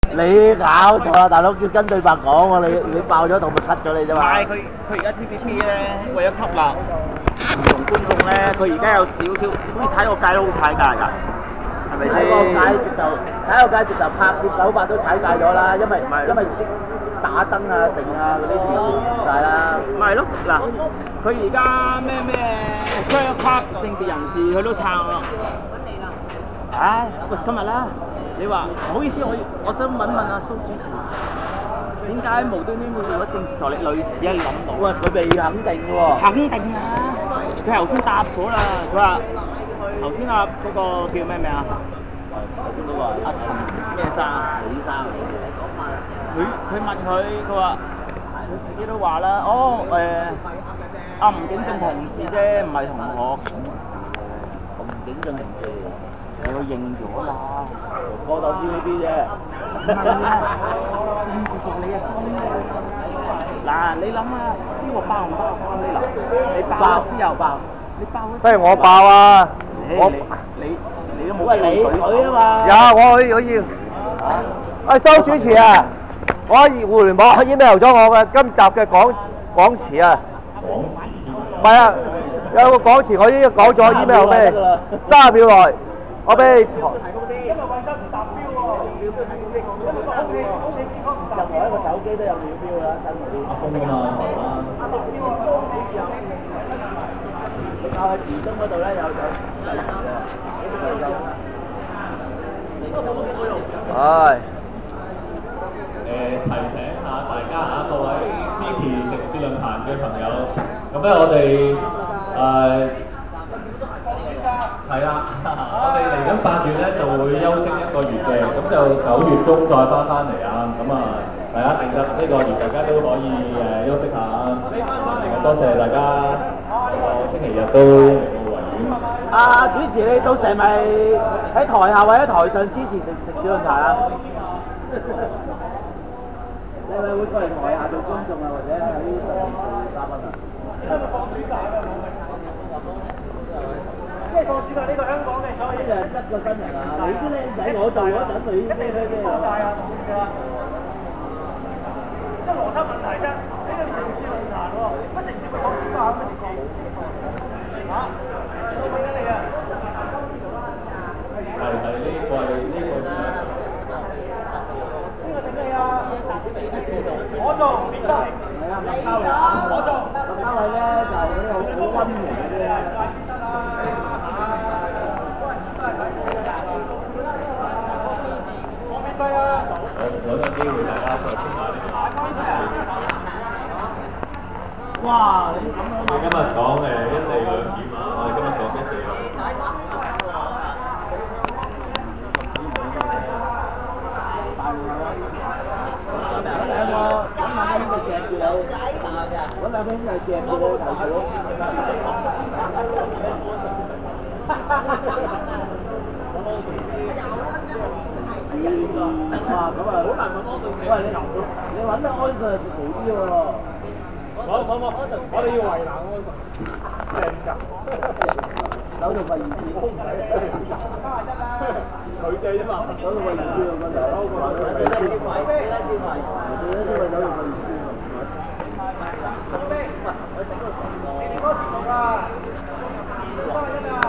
你搞錯啊，大佬叫跟對白講喎，你爆咗度咪 cut 咗你啫嘛。 唔係佢而家 TVB 咧為咗吸納唔同觀眾咧，佢而家有少少好似踩個界都好踩界㗎，係咪睇個街直頭拍攝手法都踩界咗啦，因為打燈啊、剩啊嗰啲全部晒啦。 咪係咯，嗱，佢而家咩雙級性別人士佢都撐咯。唉，喂，今日啦，你話唔好意思，我想問阿蘇主持，點解無端端會做咗政治助理類似啊？你諗到？ 喂，佢未肯定喎。 肯定啊！佢頭先答咗啦，佢話頭先啊嗰個叫咩名啊？ 頭先嗰個阿陳咩生？李生。 佢問佢話佢自己都話啦，阿吳景正同事啫，唔係同學。 吳景正同事。 你都認咗啦， 過到 TVB 啫。 唔係啊，政治助理啊，嗱，你諗啊，呢個爆唔爆關你嗱？你爆之後爆，你爆咗。 不如我爆啊！ 你都冇喂，你佢啊嘛。 有我可以。喂，蘇主持啊，我喺互聯網 email 咗我嘅今集嘅講詞啊。唔係啊，有個講詞我已經講咗 email 俾你，30秒內我俾你。 因為衞生唔達標喎，因為任何一個手機都有秒標啦，新嗰啲。你靠喺電中嗰度咧有唉。 提醒下大家嚇，各位支持城市論壇嘅朋友，咁咧我哋係啦，我哋嚟緊8月咧就會休息1個月嘅，咁就9月中再翻嚟啊，咁啊大家記得呢個月大家都可以休息下啊，多謝大家星期日都嚟到維園。 主持你到時咪喺台下或者台上支持城市論壇啊？你咪會過嚟台下做觀眾啊，或者喺嘉賓啊？因為放暑假㗎，即係放暑假呢個香港嘅，所以就7個新人啊！你啲靚仔我做嗰陣咪已經放大啊！即係邏輯問題啫，呢個城市論壇喎，乜城市咪放暑假乜情況？嚇？我問緊你啊！ 係呢個我做邊個？係啊，麥嘉偉。我做麥嘉偉咧，就係嗰啲好溫和嘅。我免費啊！ 有個機會大家再傾下呢個。 哇！你咁樣。 我今日講一地兩檢啊！我哋今日講一地兩檢。 嗰兩兄弟夾住你頭條。哇！咁啊，好難揾安順。喂，你揾得安順好啲喎。冇，我哋要圍欄安順。正㗎。手同埋二字都唔使。佢哋啫嘛。手同埋二字個頭。你得啲位，你得啲位。你得啲位，手同埋二字。我整個你哋嗰時讀啊，